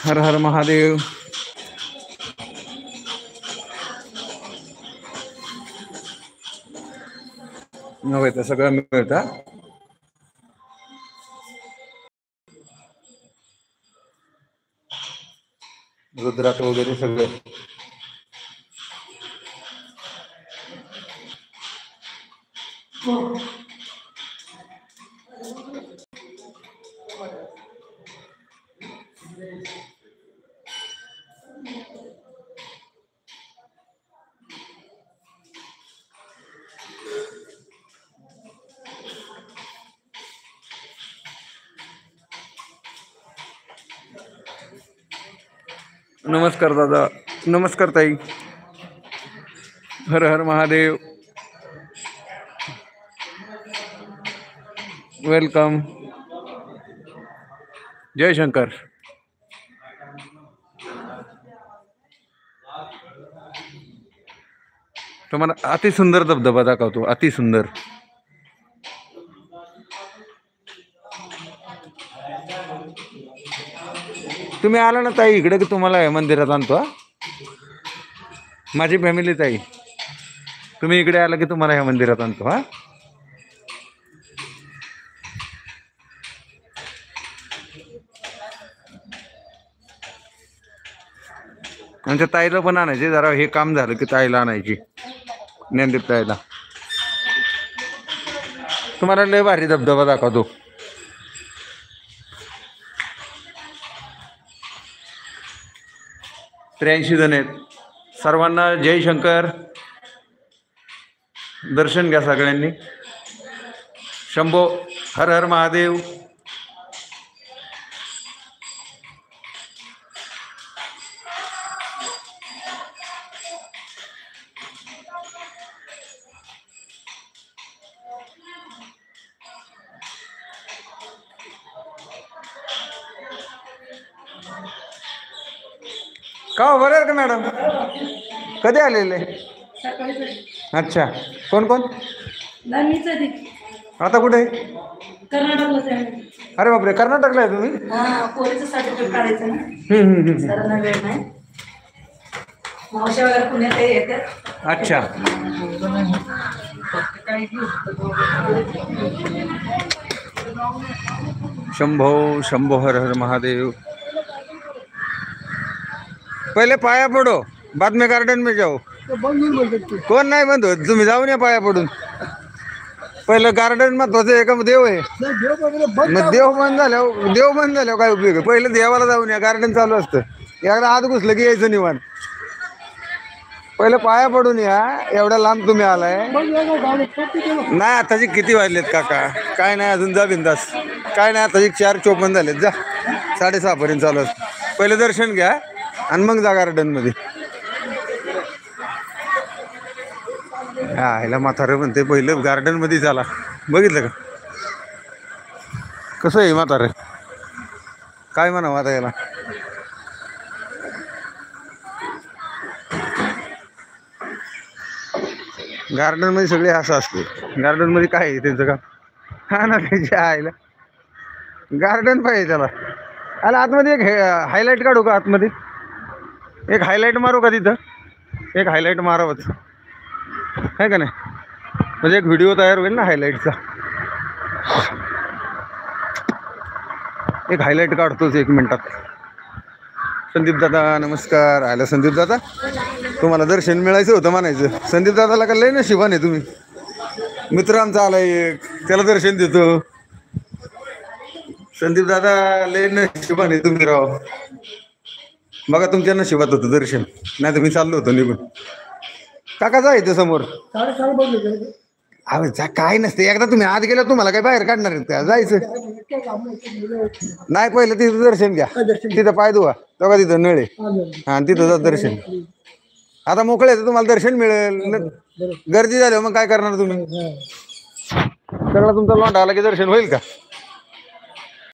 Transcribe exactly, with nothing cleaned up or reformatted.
हर हर महादेव. नव्हे तर सगळं मिळतं. रुद्राक्ष वगैरे सगळे. नमस्कार दादा. नमस्कार ताई. हर हर महादेव. वेलकम. जय शंकर. तुम्हाला अति सुंदर धबधबा दाखवतो. अति सुंदर. तुम्ही आला ना ताई इकडे की तुम्हाला या मंदिरात आणतो. माझी फॅमिली ताई, तुम्ही इकडे आला की तुम्हाला ह्या मंदिरात आणतो. हा आमच्या ताईला पण आणायची. जरा हे काम झालं की ताईला आणायची. ज्ञानदीप ताईला. तुम्हाला लय भारी धबधबा दाखवतो. त्र्याऐंशी जण आहेत. सर्वांना जय शंकर. दर्शन घ्या सगळ्यांनी. शंभो. हर हर महादेव. का हो बरं का मॅडम? कधी आलेले? अच्छा. कोण कोण? आता कुठे? अरे बापरे, कर्नाटकला आहे तुम्ही? पोलीचं सर्टिफिकेट काढायचं ना. हम्म हम्म हम्म. सरांना वेळ नाही. मावशी वगैरे पुण्यात येतात. अच्छा. शंभो शंभो हर हर महादेव. पहिले पाया पडो, बाद में गार्डन में जाओ. कोण नाही म्हणतो, तुम्ही जाऊन या पाया पडून. पहिलं गार्डन महत्वाचं आहे का देव आहे? मग देव बंद झाल्यावर देव बंद झाल्यावर काय उपयोग आहे? पहिलं देवाला जाऊन या. गार्डन चालू असतं. एकदा आत घुसलं की यायचं निवांत. पहिलं पाया पडून या. एवढ्या लांब तुम्ही आलाय. नाही आताची किती वाजलेत काका? काय नाही अजून. जा बिंदास. काय नाही आताची चार चोपन्न झालेत. जा. साडेसहा पर्यंत चालू असतं. पहिलं दर्शन घ्या आणि मग जा गार्डन मध्ये. हा ह्याला म्हातारं म्हणते पहिलं गार्डन मध्ये झाला. बघितलं का कसं आहे म्हातारं? काय म्हणावं आता याला? गार्डन मध्ये सगळे असं असते. गार्डन मध्ये काय आहे त्यांचं का? हा ना त्याच्या आईला गार्डन पाहिजे त्याला. आला आतमध्ये एक हायलाईट काढू का? आतमध्ये एक हायलाईट मारू का तिथं? एक हायलाईट मारावंच आहे का नाही? म्हणजे एक व्हिडिओ तयार होईल ना हायलाईटचा. एक हायलाईट काढतोच एक मिनिटात. संदीप दादा नमस्कार. आला संदीप दादा. तुम्हाला दर्शन मिळायचं होतं म्हणायचं. संदीप दादाला का लय नशिबाने तुम्ही. मित्र आमचा आला एक, त्याला दर्शन देतो. संदीप दादा लय नशिबाने तुम्ही राव. बघा तुमच्या नशिबात होतं दर्शन. नाही तर मी चाललो होतो निघून. काका जा इथे समोर. अरे काय नसते. एकदा तुम्ही आत गेला तुम्हाला काय बाहेर काढणार आहेत का? जायचं नाही. पहिलं तिथं दर्शन घ्या. तिथं पाय धुवा. तेव्हा तिथं नळे. हा तिथं जा दर्शन. आता मोकळे तर तुम्हाला दर्शन मिळेल. गर्दी झाल्यावर मग काय करणार तुम्ही? सगळा तुमचा लोंढा आला की दर्शन होईल का?